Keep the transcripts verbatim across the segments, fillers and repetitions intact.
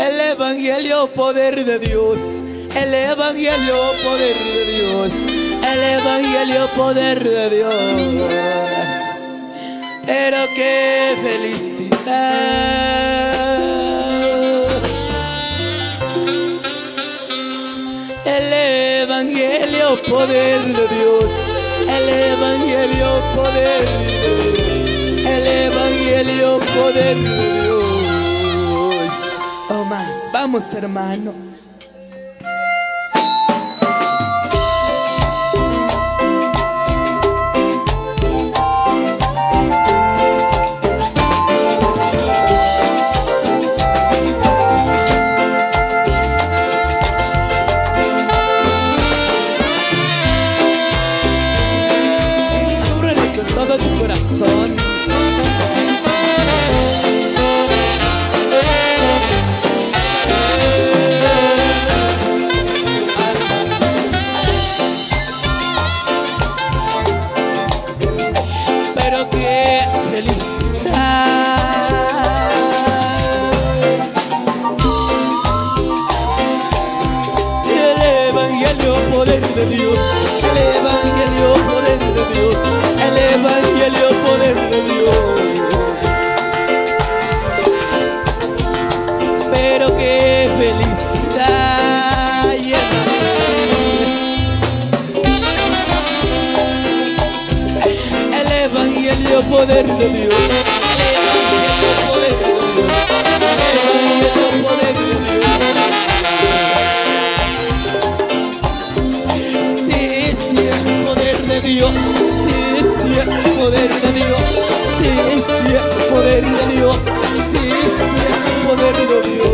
El evangelio, poder de Dios. El evangelio, poder de Dios. El evangelio, poder de Dios. Pero qué felicidad. El evangelio, poder de Dios. El evangelio, poder de Dios. El evangelio, poder de Dios. Oh, más, vamos, hermanos. Todo tu corazón. Pero qué felicidad. El evangelio, poder de Dios. El evangelio, poder de Dios. El evangelio, poder de Dios. Pero qué felicidad. Yeah. El evangelio, poder de Dios. El evangelio, poder de Dios. El evangelio, poder de Dios. Sí, sí es poder de Dios. Sí es poder de Dios, sí, sí es poder de Dios, sí, sí es poder de Dios.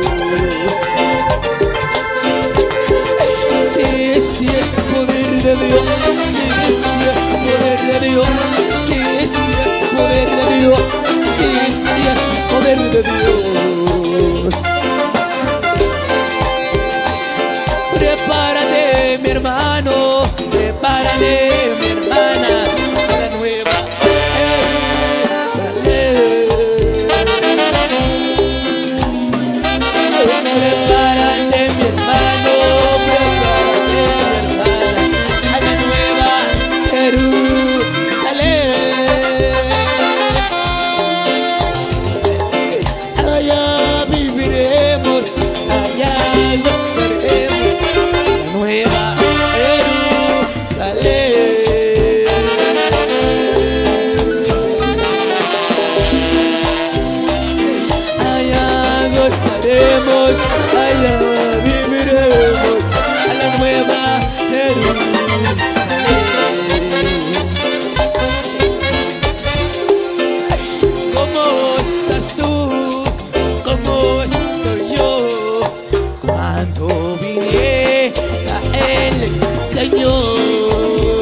Sí, sí es poder de Dios, sí, sí es poder de Dios, sí, sí es poder de Dios, sí, sí es poder de Dios. Prepárate, mi hermano, prepárate, mi hermana. Prepárate, mi hermano, prepárate, mi hermana, a la nueva Jerusalén. Allá viviremos, allá gozaremos, la nueva Jerusalén. Allá gozaremos, allá viviremos, a la nueva Jerusalén. ¿Cómo estás tú? ¿Cómo estoy yo? Cuando viniera el Señor.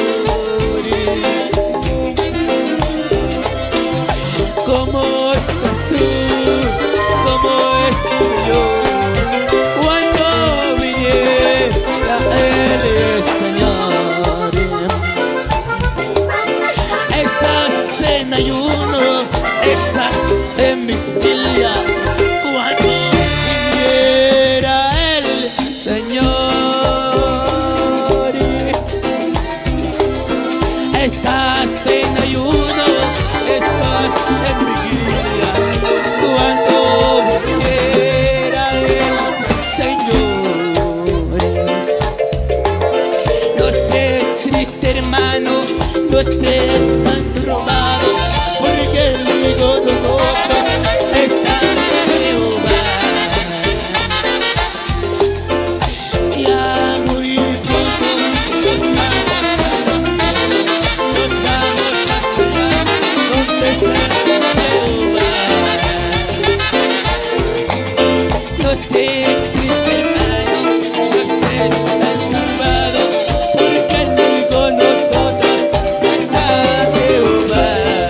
¿Cómo estás tú? ¿Cómo estoy yo? Cuando viniera el Señor. Estás en ayuno, estás en vigilia. Cuando viniera el Señor. Estás en ayuno, estás en vigilia. Cuando viniera el Señor. No estés triste, hermano, no estés tan turbado, porque el amigo de nosotros está Jehová. Ya muy pronto nos vamos a cenar, donde está Jehová. No estés triste, hermano, no estés tan turbado, porque el amigo de nosotros está Jehová.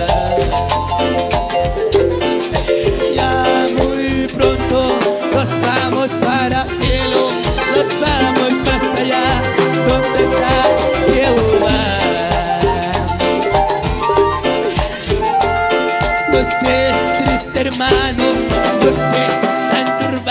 Ya muy pronto nos vamos para el cielo, nos vamos más allá, donde está Jehová. No estés triste, hermano, no estés tan turbado.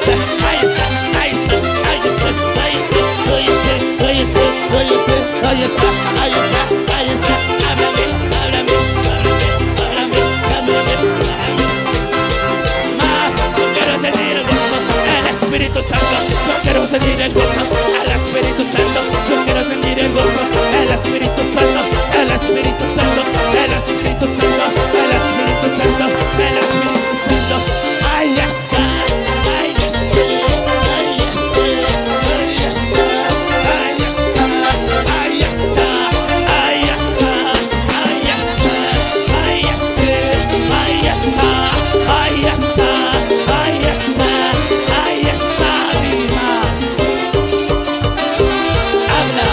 está, ahí está, ahí está, ahí está, ahí está, ahí está, ahí está, ahí está, ahí está, ahí está, ahí está, háblame, háblame, háblame, háblame, háblame, háblame. Más, yo quiero sentir el gozo, el Espíritu Santo, yo quiero sentir el gozo, el Espíritu Santo, yo quiero sentir el gozo, el Espíritu Santo, el Espíritu Santo, el Espíritu Santo, el Espíritu Santo, el Espíritu Santo, ahí está, ahí está, ahí está, ahí está, ahí está, ahí está, ahí está, ahí está, ahí está, ahí está, ahí está, ahí está, mi más. Habla.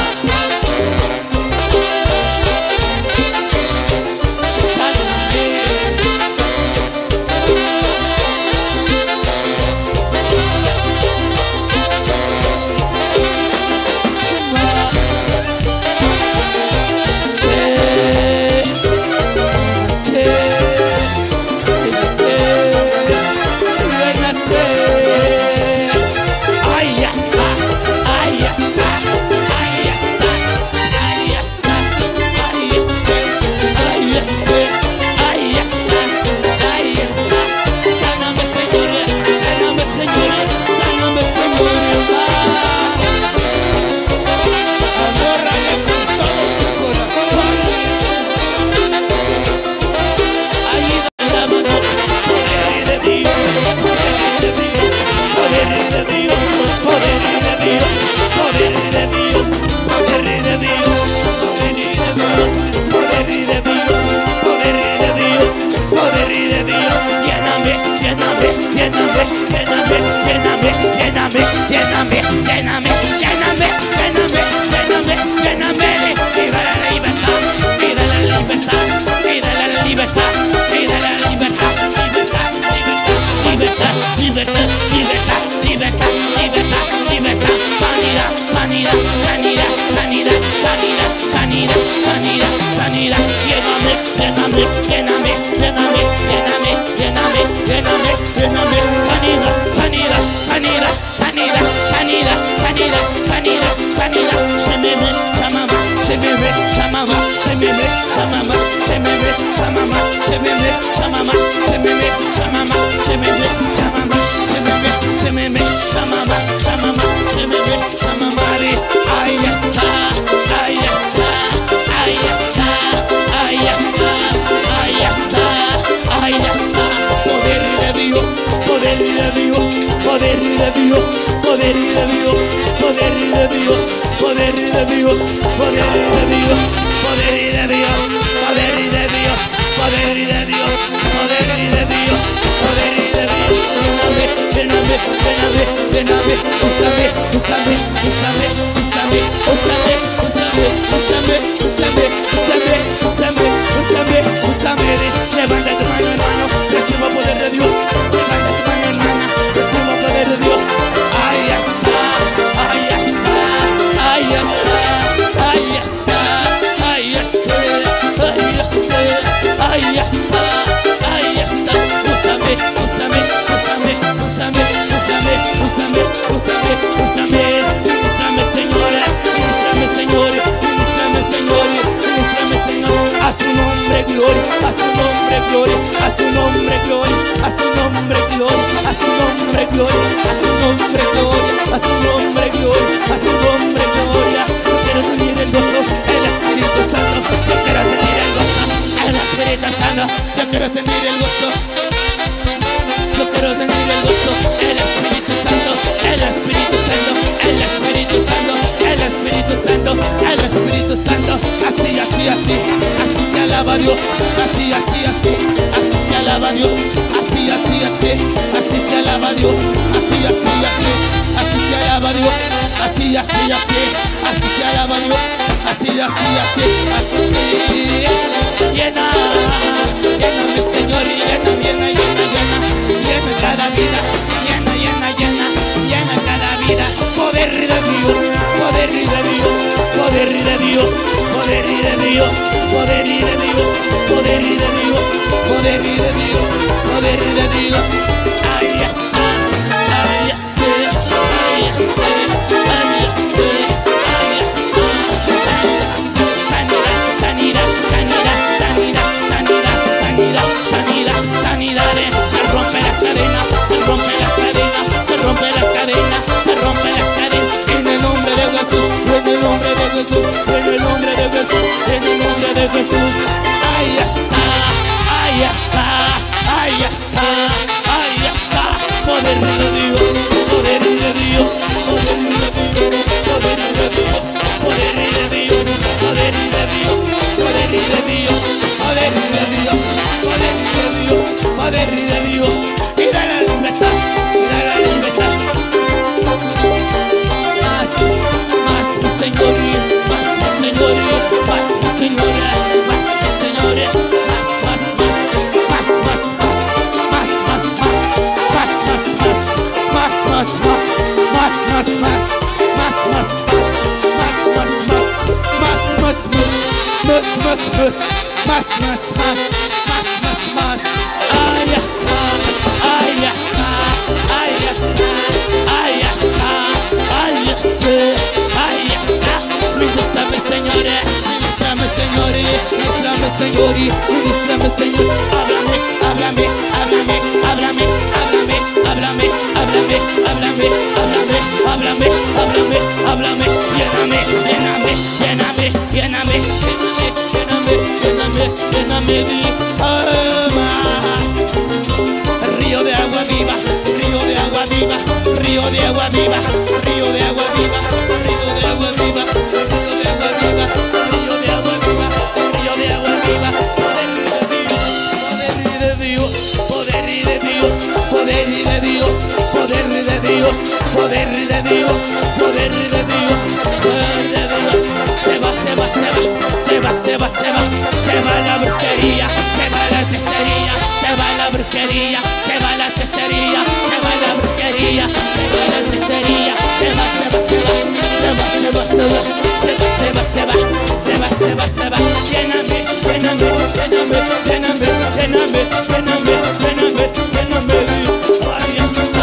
poder de Dios, poder de Dios. Ahí está, ahí está. más, más, más, más, más, más, más, más, más, más, más, más, más, más, más, más, más, más, más, ahí está, ahí está, ahí está, ahí está, ahí está, ahí está, ministrame señores, ministrame señores, ministrame señores, ministrame señores, háblame, háblame, háblame, háblame, háblame, háblame, háblame, háblame, háblame, háblame, háblame, háblame, lléname, lléname, lléname, lléname, lléname, lléname, lléname, lléname más. Río de agua viva, río de agua viva, río de agua viva, río de agua viva, río de agua viva, río de agua viva, río de agua viva, río de agua viva, poder de Dios, poder de Dios, poder de Dios, poder de Dios, poder de Dios, poder de Dios, poder de Dios, poder de Dios, se va, se va, se va, se va, se va, se va, se va la brujería, se va la hechicería, se va la brujería, se va la hechicería, se va la brujería, se va la hechicería, se va, se va, se va, se va, se va, se va, se va, se va, se va, se va, se va, lléname, lléname, lléname, lléname, lléname, lléname, lléname, lléname, ahí está,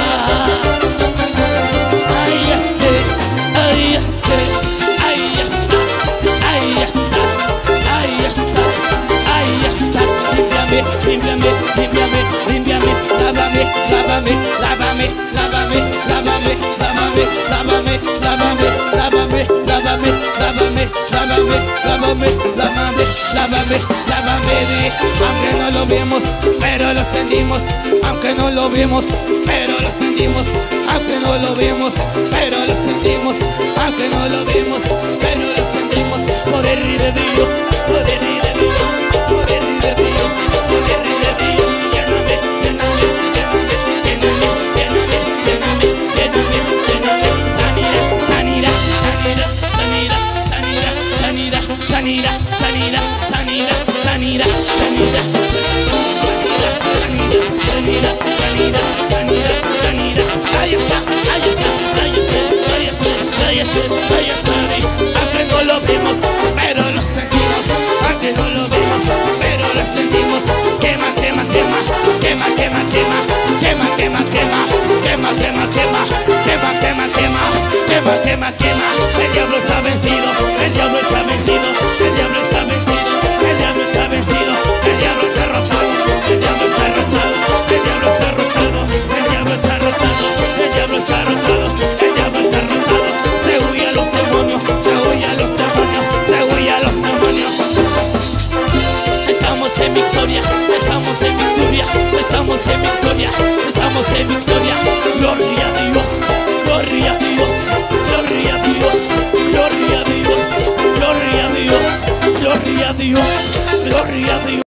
ahí está, ahí está, ahí está, ahí está, ahí está, ahí está, límpiame, límpiame, límpiame, límpiame, lávame, lávame, lávame, lávame, lávame, lávame, lávame, lávame, lávame, lávame, lávame, lávame, lávame, lávame, lávame, lávame, aunque no lo vemos, pero lo sentimos, aunque no lo vemos, pero lo sentimos, aunque no lo vemos, pero lo sentimos, aunque no lo vemos, pero lo sentimos, poder de Dios, poder de Dios, poder de Dios, poder de Dios, lléname, lléname, lléname, lléname, lléname, lléname, lléname, sanidad, sanidad, sanidad, sanidad, sanidad, sanidad, sanidad, sanidad, sanidad, sanidad, sanidad, sanidad, sanidad, sanidad, sanidad, ahí está, ahí está, ahí está, ahí está, ahí está, ahí está, aunque no lo vemos, pero lo sentimos, aunque no lo vemos, pero lo sentimos, quema, quema, quema, quema, quema, quema, quema, quema, quema, quema, quema, quema, quema, quema, quema, quema, quema, quema, el diablo está vencido, el diablo está vencido, el diablo está vencido, el diablo está vencido, el diablo está rotado, el diablo está rotado, el diablo está rotado, el diablo está rotado, el diablo está rotado, el diablo está rotado, se huye a los demonios, se huye a los demonios, se huye a los demonios. Estamos en victoria, estamos en victoria, estamos en victoria, estamos en victoria, gloria a Dios, gloria a Dios, gloria a Dios, gloria a Dios, gloria a Dios, gloria a Dios, gloria a Dios.